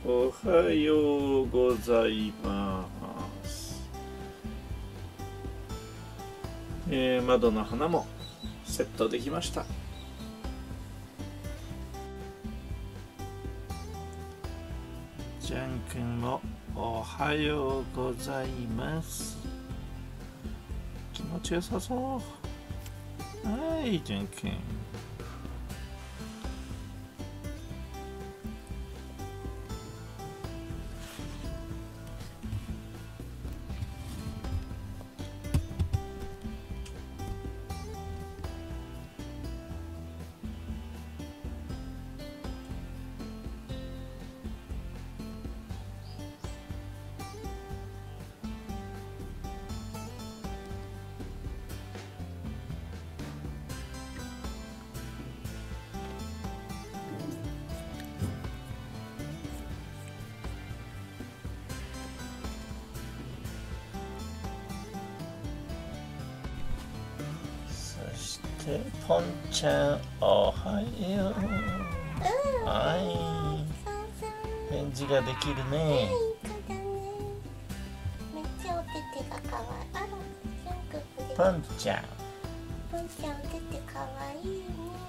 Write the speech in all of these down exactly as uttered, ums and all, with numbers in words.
おはようございます。えー、窓の花もセットできました。ジャン君もおはようございます。気持ちよさそう。はい、ジャン君。ポンちゃん、おはよう。はい。返事ができるね。 めっちゃお手手が可愛い。あら、 ポンちゃん。 ポンちゃん、お手手可愛いね。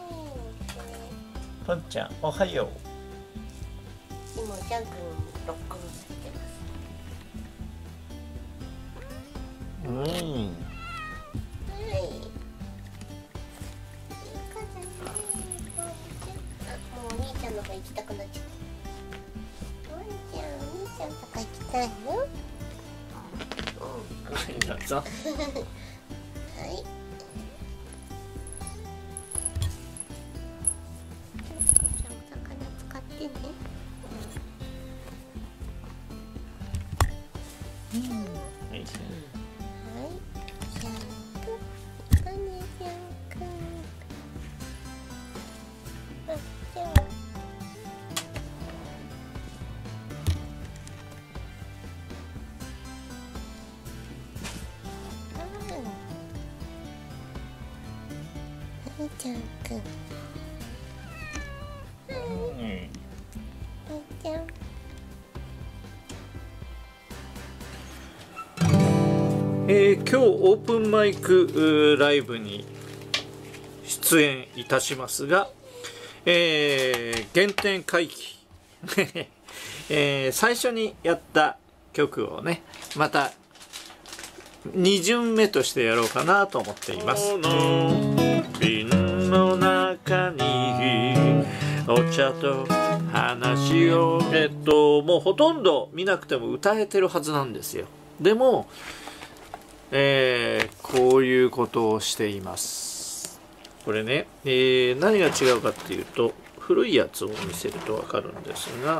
ポンちゃん、おはよう。 今、ジャン君ロックオンされてます。 うん。 行きたくなっちゃった。ワンちゃん、お兄ちゃんとか行きたいよ。 はい、どうぞ。 はい。お魚使ってね。 うん。はい。 はい。ジャン君。いかね、ジャン君。あ、じゃあ。はい、ジャン君。はい。ちゃん。 えー、今日オープンマイクライブに出演いたしますが、えー、原点回帰、えー、最初にやった曲をねまたに巡目としてやろうかなと思っています。この瓶の中にお茶と話をえっともうほとんど見なくても歌えてるはずなんですよ。でもえー、こういうことをしています。これね、えー、何が違うかっていうと古いやつを見せると分かるんですが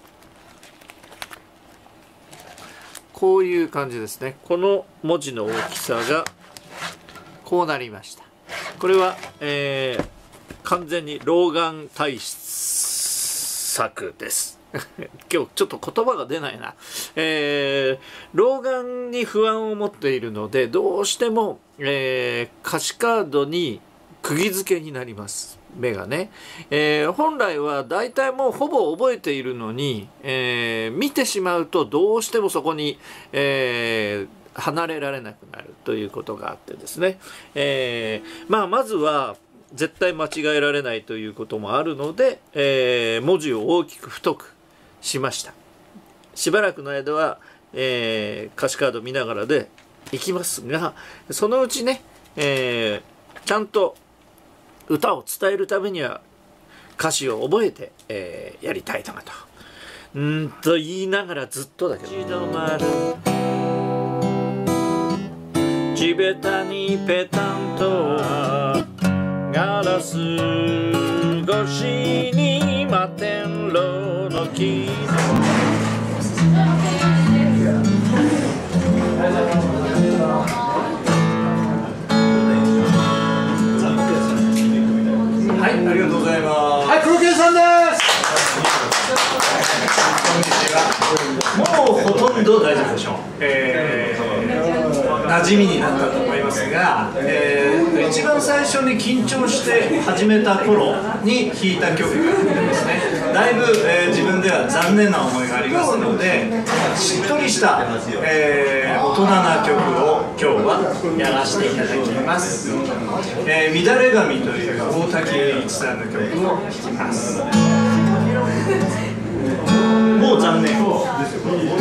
こういう感じですね。この文字の大きさがこうなりました。これは、えー、完全に老眼対策です。今日ちょっと言葉が出ないな、えー、老眼に不安を持っているのでどうしても、えー、歌詞カードに釘付けになります目がね、えー、本来はだいたいもうほぼ覚えているのに、えー、見てしまうとどうしてもそこに、えー、離れられなくなるということがあってですね、えー、まあまずは絶対間違えられないということもあるので、えー、文字を大きく太くしました。しばらくの間は、えー、歌詞カード見ながらでいきますがそのうちね、えー、ちゃんと歌を伝えるためには歌詞を覚えて、えー、やりたいとかとうんと言いながらずっとだけど地べたにペタンとガラス越しに摩天楼の木はい、ありがとうございます。はい、黒犬さんです。もうほとんど大丈夫でしょう。えー馴染みになったと思いますが、えー、一番最初に緊張して始めた頃に弾いた曲があってですね、だいぶ、えー、自分では残念な思いがありますので、しっとりした、えー、大人な曲を今日はやらせていただきます。えー、乱れ髪という大滝詠一さんの曲を弾きます。もう残念ですよ。